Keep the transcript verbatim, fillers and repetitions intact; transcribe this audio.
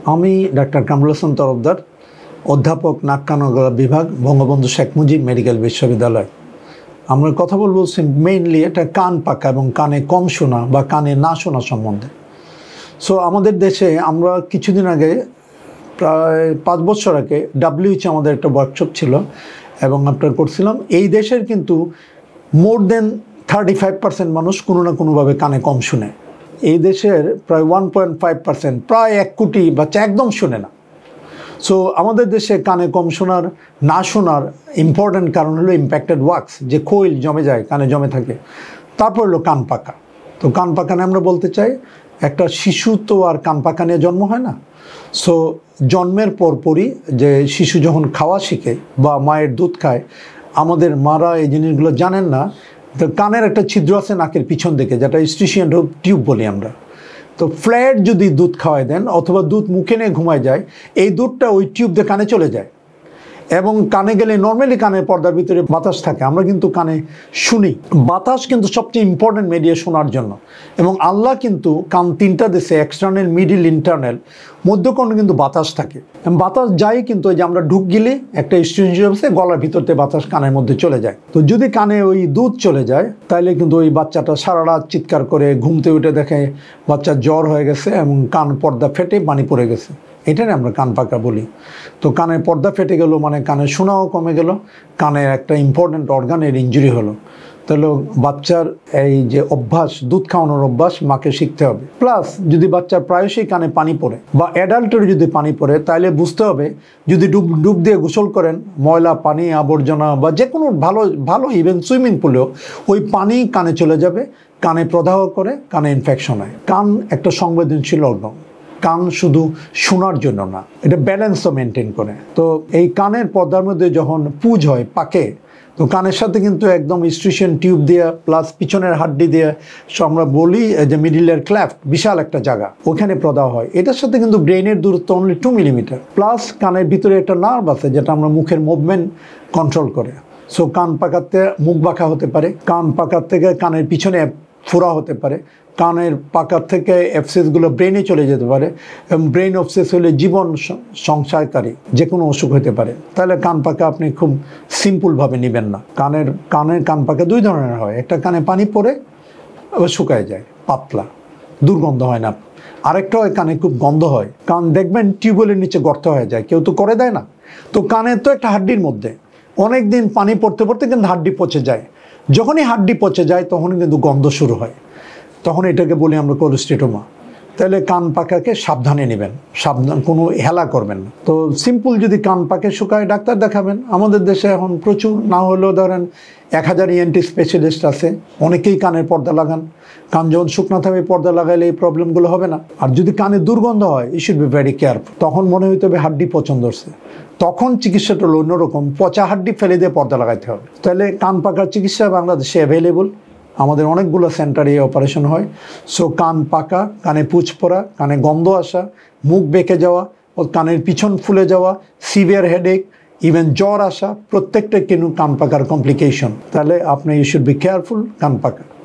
আমি ডাক্তার কামরুল হাসান তরফদার, অধ্যাপক নাক কান ও গলা বিভাগ, বঙ্গবন্ধু শেখ মুজিব মেডিকেল বিশ্ববিদ্যালয়। আমরা কথা বলবো মেইনলি এটা কান পাকা এবং কানে কম শোনা বা কানে না শোনা সম্বন্ধে। সো আমাদের দেশে আমরা কিছুদিন আগে প্রায় পাঁচ বছর আগে ডাব্লিউএইচ আমাদের একটা ওয়ার্কশপ ছিল এবং আপনার করছিলাম। এই দেশের কিন্তু more than thirty five percent মানুষ কোনো না কোনোভাবে কানে কম শুনে। এই দেশের প্রায় ওয়ান পয়েন্ট ফাইভ পার্সেন্ট প্রায় এক কোটি বাচ্চা একদম শুনে না। সো আমাদের দেশে কানে কম শোনার না শোনার ইম্পর্ট্যান্ট কারণ হলো ইম্প্যাক্টেড ওয়াক্স, যে কোইল জমে যায় কানে জমে থাকে। তারপর হলো কান পাকা। তো কান পাকা নিয়ে আমরা বলতে চাই, একটা শিশু তো আর কান পাকা নিয়ে জন্ম হয় না। সো জন্মের পরপরই যে শিশু যখন খাওয়া শিখে বা মায়ের দুধ খায়, আমাদের মারা এই জিনিসগুলো জানেন না। তো কানের একটা ছিদ্র আছে নাকের পিছন দিকে, যেটা স্ট্রিশিয়ান টিউব বলি আমরা। তো ফ্ল্যাট যদি দুধ খাওয়াই দেন অথবা দুধ মুখে নিয়ে ঘুমায় যায়, এই দুধটা ওই টিউব দিয়ে কানে চলে যায় এবং কানে গেলে নর্মালি কানের পর্দার ভিতরে বাতাস থাকে, আমরা কিন্তু কানে শুনি। বাতাস কিন্তু সবচেয়ে ইম্পর্টেন্ট মিডিয়া শোনার জন্য। এবং আল্লাহ কিন্তু কান তিনটা দেশে, এক্সটার্নাল, মিডিল, ইন্টারনাল, মধ্যকর্ণে কিন্তু বাতাস থাকে। বাতাস যায় কিন্তু ওই যে আমরা ঢুক গেলে একটা স্ট্রিশিয়ান আছে, গলার ভিতরতে বাতাস কানের মধ্যে চলে যায়। তো যদি কানে ওই দুধ চলে যায় তাহলে কিন্তু ওই বাচ্চাটা সারা রাত চিৎকার করে, ঘুমতে উঠে দেখে বাচ্চার জ্বর হয়ে গেছে এবং কান পর্দা ফেটে পানি পড়ে গেছে। এটাই আমরা কান পাকা বলি। তো কানের পর্দা ফেটে গেল মানে কানে শোনাও কমে গেল, কানের একটা ইম্পর্ট্যান্ট অর্গানের ইনজুরি হলো। তাহলে বাচ্চার এই যে অভ্যাস, দুধ খাওয়ানোর অভ্যাস মাকে শিখতে হবে। প্লাস যদি বাচ্চার প্রায়শই কানে পানি পড়ে বা অ্যাডাল্টের যদি পানি পড়ে, তাহলে বুঝতে হবে যদি ডুব ডুব দিয়ে গোসল করেন, ময়লা পানি, আবর্জনা বা যে কোনো ভালো ভালো ইভেন সুইমিং পুলেও ওই পানি কানে চলে যাবে, কানে প্রদাহ করে, কানে ইনফেকশন হয়। কান একটা সংবেদনশীল অর্গান। কান শুধু শোনার জন্য না, এটা ব্যালেন্সও মেনটেন করে। তো এই কানের পর্দার মধ্যে যখন পুজ হয়, পাকে, তো কানের সাথে কিন্তু একদম স্ট্রিশিয়ান টিউব দিয়ে প্লাস পিছনের হাড্ডি দিয়ে, আমরা বলি যে মিডিলের ক্ল্যাফট, বিশাল একটা জায়গা, ওখানে প্রদাহ হয়। এটার সাথে কিন্তু ব্রেনের দূরত্ব অনলি টু মিলিমিটার। প্লাস কানের ভিতরে একটা নার্ভ আছে যেটা আমরা মুখের মুভমেন্ট কন্ট্রোল করে। সো কান পাকাতে মুখ বাঁকা হতে পারে, কান পাকার থেকে কানের পিছনে ফোড়া হতে পারে, কানের পাকার থেকে অ্যাবসেসগুলো ব্রেনে চলে যেতে পারে এবং ব্রেন অবসেস হলে জীবন সংশয়কারী যে কোনো অসুখ হতে পারে। তাহলে কান পাকা আপনি খুব সিম্পলভাবে নেবেন না। কানের কানের কান পাকা দুই ধরনের হয়, একটা কানে পানি পড়ে আবার শুকায় যায়, পাতলা, দুর্গন্ধ হয় না। আরেকটা হয় কানে খুব গন্ধ হয়, কান দেখবেন টিউবওয়েলের নিচে গর্ত হয়ে যায়, কেউ তো করে দেয় না। তো কানের তো একটা হাড্ডির মধ্যে অনেক দিন পানি পড়তে পড়তে কিন্তু হাড্ডি পচে যায়। যখনই হাড্ডি পচে যায় তখনই কিন্তু গন্ধ শুরু হয়, তখন এটাকে বলি আমরা কোলেস্টেটোমা। তাহলে কান পাকাকে সাবধানে নেবেন, সাবধান, কোনো হেলা করবেন না। তো সিম্পল যদি কান পাকে শুকায় ডাক্তার দেখাবেন। আমাদের দেশে এখন প্রচুর, না হলেও ধরেন এক হাজার ইএনটি স্পেশালিস্ট আছে, অনেকেই কানের পর্দা লাগান। কান যখন শুকনা থাকবে পর্দা লাগাইলে এই প্রবলেমগুলো হবে না। আর যদি কানে দুর্গন্ধ হয়, you should be very careful. তখন মনে হইতে হবে হাড্ডি পছন্দ হচ্ছে, তখন চিকিৎসাটা হলো অন্যরকম, পচা হাড্ডি ফেলে দিয়ে পর্দা লাগাইতে হবে। তাহলে কান পাকার চিকিৎসা বাংলাদেশে অ্যাভেলেবল, আমাদের অনেকগুলো সেন্টারে এই অপারেশন হয়। সো কান পাকা, কানে পুঁজ পড়া, কানে গন্ধ আসা, মুখ বেঁকে যাওয়া, কানের পিছন ফুলে যাওয়া, সিভিয়ার হেডেক, ইভেন জ্বর আসা, প্রত্যেকটা কিন্তু কান পাকার কমপ্লিকেশন। তাহলে আপনি ইউ শুড বি কেয়ারফুল কান পাকা।